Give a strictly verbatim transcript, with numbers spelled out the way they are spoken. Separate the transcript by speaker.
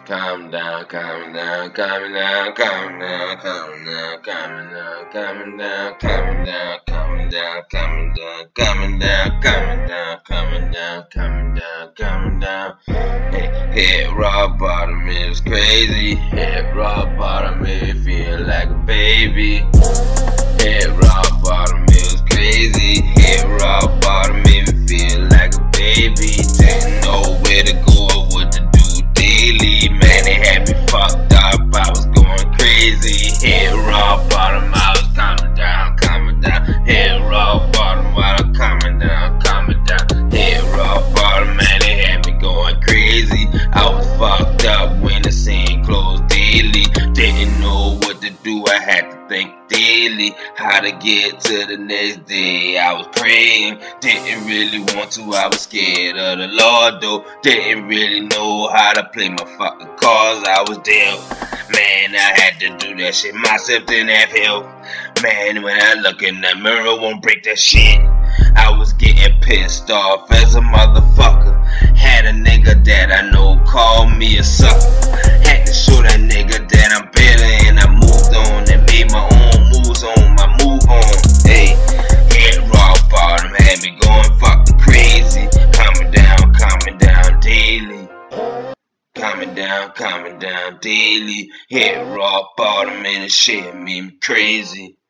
Speaker 1: Calm down, calm down, calm down, calm down, calm down, calm down, calm down, calm down, calm down, calm down, calm down, calm down, calm down, calm down, calm down. Hey, hit rock bottom is crazy. Hit rock bottom it feel like a baby. Hit rock bottom is crazy. Hit rock bottom it feel like a baby. Didn't know where to go or what to do daily. Man, it had me fucked up. I was going crazy. Hit rock bottom, I was calming down, calming down. Hit rock bottom while I'm calming down, calming down. Hit rock bottom, man, it had me going crazy. I was fucked up when the scene closed daily. Didn't know what to do, I had to think daily how to get to the next day. I was praying, didn't really want to, I was scared of the Lord though. Didn't really know how to play my fucking cards, I was dealt. Man, I had to do that shit myself, didn't have help. Man, when I look in the mirror, won't break that shit. I was getting pissed off as a motherfucker. Had a nigga that I know call me a sucker. Had to show that nigga that I'm better, and I moved on and made my own moves on my move on. Hey, hit rock bottom, had me going fucking crazy. Calming down, calming down daily. Calming down, calming down daily. Hit rock bottom and the shit made me crazy.